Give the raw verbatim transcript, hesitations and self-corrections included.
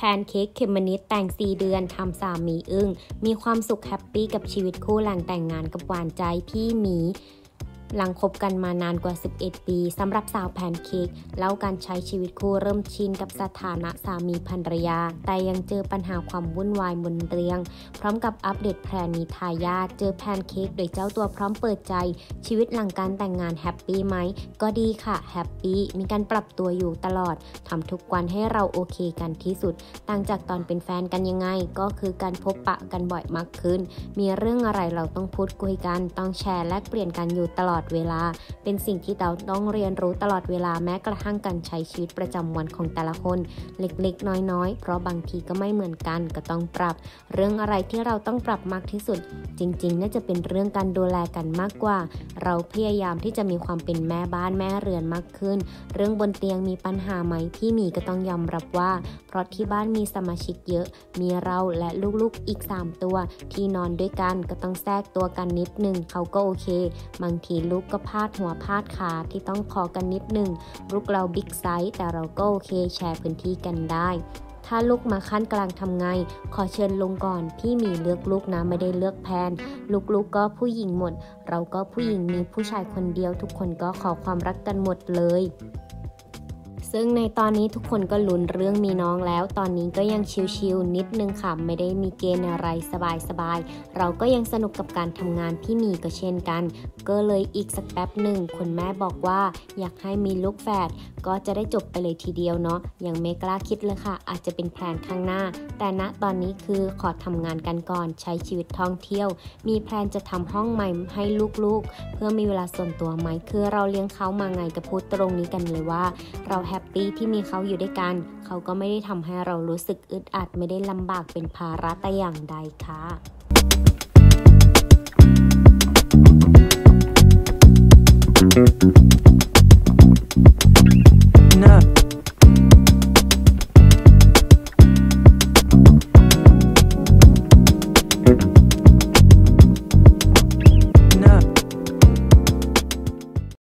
นเค้กเขมมะนิดแต่งสี่เดือนทำสามีอึ้งมีความสุขแฮปปี้กับชีวิตคู่หลังแต่งงานกับหวานใจพี่หมีหลังคบกันมานานกว่าสิบเอ็ดปีสำหรับสาวแพนเค้กเล่าการใช้ชีวิตคู่เริ่มชินกับสถานะสามีภรรยาแต่ยังเจอปัญหาความวุ่นวายบนเตียงพร้อมกับอัปเดตแพลนมีทายาทเจอแพนเค้กโดยเจ้าตัวพร้อมเปิดใจชีวิตหลังการแต่งงานแฮปปี้ไหมก็ดีค่ะแฮปปี้มีการปรับตัวอยู่ตลอดทำทุกวันให้เราโอเคกันที่สุดต่างจากตอนเป็นแฟนกันยังไงก็คือการพบปะกันบ่อยมากขึ้นมีเรื่องอะไรเราต้องพูดคุยกันต้องแชร์และเปลี่ยนกันอยู่ตลอดเวลาเป็นสิ่งที่เราต้องเรียนรู้ตลอดเวลาแม้กระทั่งการใช้ชีวิตประจำวันของแต่ละคนเล็กๆน้อยๆเพราะบางทีก็ไม่เหมือนกันก็ต้องปรับเรื่องอะไรที่เราต้องปรับมากที่สุดจริงๆน่าจะเป็นเรื่องการดูแลกันมากกว่าเราพยายามที่จะมีความเป็นแม่บ้านแม่เรือนมากขึ้นเรื่องบนเตียงมีปัญหาไหมพี่หมีก็ต้องยอมรับว่าเพราะที่บ้านมีสมาชิกเยอะมีเราและลูกๆอีกสามตัวที่นอนด้วยกันก็ต้องแทรกตัวกันนิดนึงเขาก็โอเคบางทีลูกก็พาดหัวพาดขาที่ต้องพอกันนิดนึงลูกเราบิ๊กไซส์แต่เราก็โอเคแชร์พื้นที่กันได้ถ้าลูกมาขั้นกลางทำไงขอเชิญลงก่อนพี่หมีเลือกลูกนะไม่ได้เลือกแพนลูกๆ ก, ก็ผู้หญิงหมดเราก็ผู้หญิงมีผู้ชายคนเดียวทุกคนก็ขอความรักกันหมดเลยซึ่งในตอนนี้ทุกคนก็ลุ้นเรื่องมีน้องแล้วตอนนี้ก็ยังชิลๆนิดนึงค่ะไม่ได้มีเกณฑ์อะไรสบายๆเราก็ยังสนุกกับการทำงานพี่หมีก็เช่นกันก็เลยอีกสักแป๊บหนึ่งคุณแม่บอกว่าอยากให้มีลูกแฝดก็จะได้จบไปเลยทีเดียวเนาะยังไม่กล้าคิดเลยค่ะอาจจะเป็นแผนข้างหน้าแต่ณตอนนี้คือขอทำงานกันก่อนใช้ชีวิตท่องเที่ยวมีแพลนจะทำห้องใหม่ให้ลูกๆเพื่อมีเวลาส่วนตัวไหมคือเราเลี้ยงเขามาไงก็พูดตรงนี้กันเลยว่าเราแฮปปี้ที่มีเขาอยู่ด้วยกันเขาก็ไม่ได้ทำให้เรารู้สึกอึดอัดไม่ได้ลำบากเป็นภาระแต่อย่างใดค่ะ